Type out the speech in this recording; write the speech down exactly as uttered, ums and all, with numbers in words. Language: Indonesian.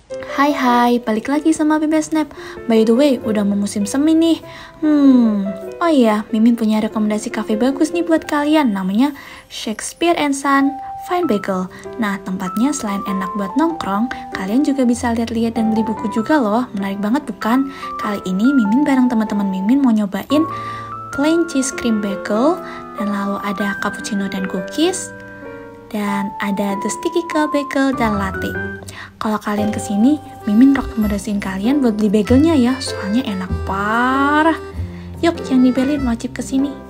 Hai hai, balik lagi sama Bebe Snap. By the way, udah mau musim semi nih. Hmm, oh iya, Mimin punya rekomendasi cafe bagus nih buat kalian. Namanya Shakespeare and Son Fine Bagel. Nah, tempatnya selain enak buat nongkrong, kalian juga bisa lihat-lihat dan beli buku juga loh. Menarik banget bukan? Kali ini Mimin bareng teman-teman Mimin mau nyobain plain cheese cream bagel, dan lalu ada cappuccino dan cookies, dan ada the sticky ke bagel dan latte. Kalau kalian kesini, Mimin rekomendasiin kalian buat beli bagelnya ya, soalnya enak parah. Yuk, yang dibeliin wajib kesini.